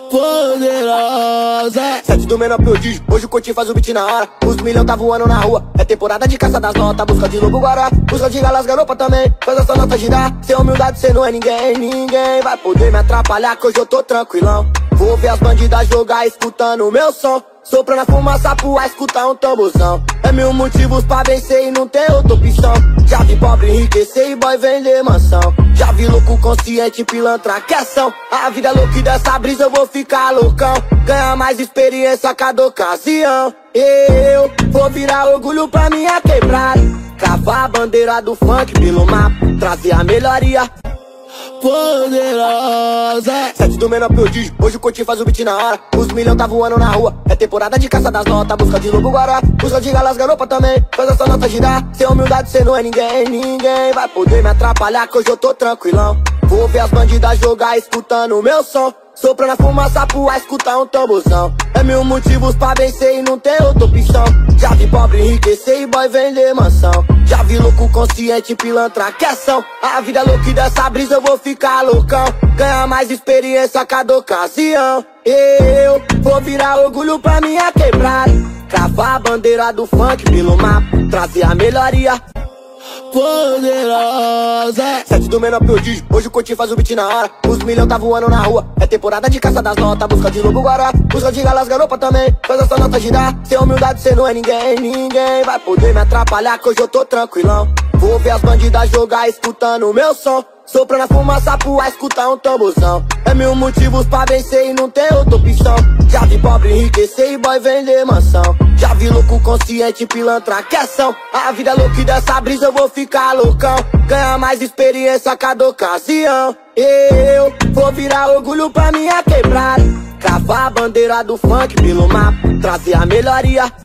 poderosa. 7 do menor prodígio, hoje o Coutinho faz o beat na hora. Os milhão tá voando na rua, é temporada de caça das notas. Busca de lobo guará, busca de galas garopa também. Faz essa nota girar, sem humildade cê não é ninguém. Ninguém vai poder me atrapalhar que hoje eu tô tranquilão. Vou ver as bandidas jogar escutando o meu som. Soprando a fumaça pra escutar um tamborzão. É mil motivos pra vencer e não tem outra opção. Já vi pobre enriquecer e boy vender mansão. Já vi louco consciente pilantra que ação. A vida é louca e dessa brisa eu vou ficar loucão. Ganhar mais experiência a cada ocasião. Eu vou virar orgulho pra minha quebrada. Cravar a bandeira do funk pelo mapa, trazer a melhoria. Poderosa. 7 do menor prodígio, hoje o Coutinho faz o beat na hora. Os milhão tá voando na rua, é temporada de caça das notas. Busca de lobo guará, busca de galas garopa também. Faz essa nota girar, sem humildade cê não é ninguém. Ninguém vai poder me atrapalhar que hoje eu tô tranquilão. Vou ver as bandidas jogar escutando o meu som. Soprando a fumaça pra escutar um tamborzão. É mil motivos pra vencer e não tem outra opção. Já vi pobre enriquecer e boy vender mansão. Já vi louco consciente pilantra que ação. A vida é louca e dessa brisa eu vou ficar loucão. Ganhar mais experiência a cada ocasião. Eu vou virar orgulho pra minha quebrada. Cravar a bandeira do funk pelo mapa, trazer a melhoria. Poderosa. 7 do menor prodígio, hoje o Coutinho faz o beat na hora. Os milhão tá voando na rua, é temporada de caça das notas. Busca de lobo guará, busca de galas garopa também. Faz essa nota girar, sem humildade cê não é ninguém. Ninguém vai poder me atrapalhar que hoje eu tô tranquilão. Vou ver as bandidas jogar escutando o meu som. Soprando a fumaça pra escutar um tamborzão. É mil motivos pra vencer e não tem outra opção. Já vi pobre enriquecer e boy vender mansão. Já vi louco consciente pilantra que ação. A vida é louca e dessa brisa eu vou ficar loucão. Ganhar mais experiência a cada ocasião. Eu vou virar orgulho pra minha quebrada. Cravar a bandeira do funk pelo mapa, trazer a melhoria.